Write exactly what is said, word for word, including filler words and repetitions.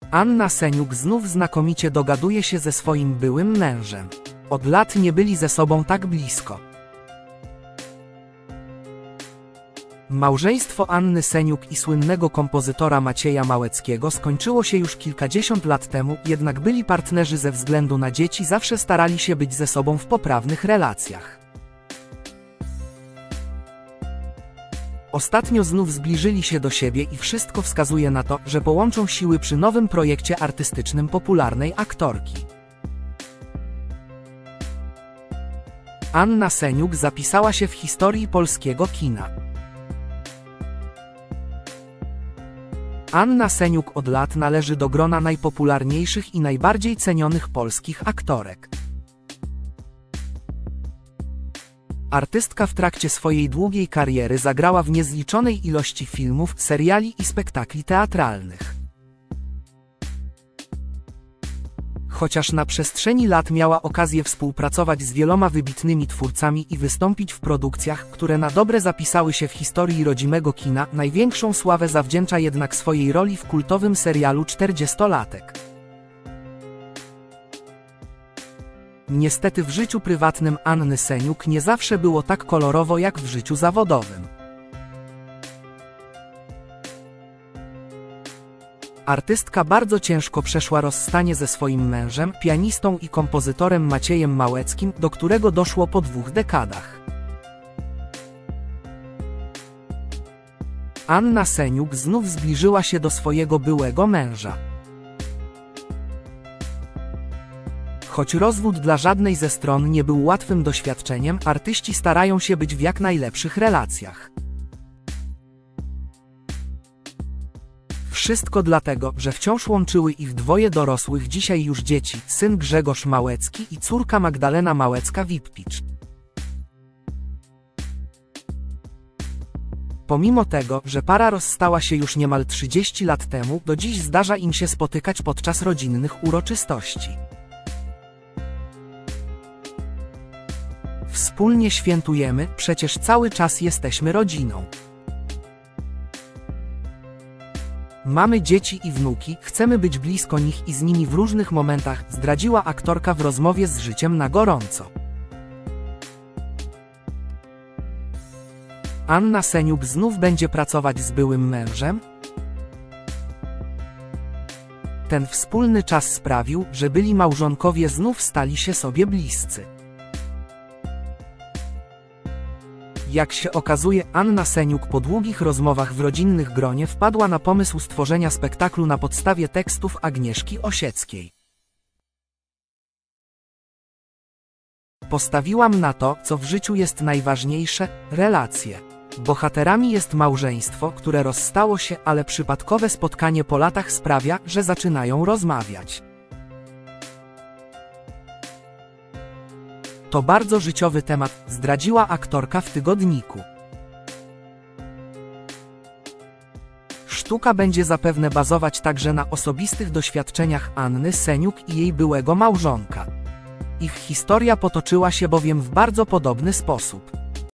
Anna Seniuk znów znakomicie dogaduje się ze swoim byłym mężem. Od lat nie byli ze sobą tak blisko. Małżeństwo Anny Seniuk i słynnego kompozytora Macieja Małeckiego skończyło się już kilkadziesiąt lat temu, jednak byli partnerzy ze względu na dzieci, zawsze starali się być ze sobą w poprawnych relacjach. Ostatnio znów zbliżyli się do siebie i wszystko wskazuje na to, że połączą siły przy nowym projekcie artystycznym popularnej aktorki. Anna Seniuk zapisała się w historii polskiego kina. Anna Seniuk od lat należy do grona najpopularniejszych i najbardziej cenionych polskich aktorek. Artystka w trakcie swojej długiej kariery zagrała w niezliczonej ilości filmów, seriali i spektakli teatralnych. Chociaż na przestrzeni lat miała okazję współpracować z wieloma wybitnymi twórcami i wystąpić w produkcjach, które na dobre zapisały się w historii rodzimego kina, największą sławę zawdzięcza jednak swojej roli w kultowym serialu czterdziestolatek. Niestety w życiu prywatnym Anny Seniuk nie zawsze było tak kolorowo jak w życiu zawodowym. Artystka bardzo ciężko przeszła rozstanie ze swoim mężem, pianistą i kompozytorem Maciejem Małeckim, do którego doszło po dwóch dekadach. Anna Seniuk znów zbliżyła się do swojego byłego męża. Choć rozwód dla żadnej ze stron nie był łatwym doświadczeniem, artyści starają się być w jak najlepszych relacjach. Wszystko dlatego, że wciąż łączyły ich dwoje dorosłych dzisiaj już dzieci, syn Grzegorz Małecki i córka Magdalena Małecka-Wippicz. Pomimo tego, że para rozstała się już niemal trzydzieści lat temu, do dziś zdarza im się spotykać podczas rodzinnych uroczystości. Wspólnie świętujemy, przecież cały czas jesteśmy rodziną. Mamy dzieci i wnuki, chcemy być blisko nich i z nimi w różnych momentach, zdradziła aktorka w rozmowie z Życiem na gorąco. Anna Seniuk znów będzie pracować z byłym mężem? Ten wspólny czas sprawił, że byli małżonkowie znów stali się sobie bliscy. Jak się okazuje, Anna Seniuk po długich rozmowach w rodzinnych gronie wpadła na pomysł stworzenia spektaklu na podstawie tekstów Agnieszki Osieckiej. Postawiłam na to, co w życiu jest najważniejsze – relacje. Bohaterami jest małżeństwo, które rozstało się, ale przypadkowe spotkanie po latach sprawia, że zaczynają rozmawiać. To bardzo życiowy temat, zdradziła aktorka w tygodniku. Sztuka będzie zapewne bazować także na osobistych doświadczeniach Anny Seniuk i jej byłego małżonka. Ich historia potoczyła się bowiem w bardzo podobny sposób.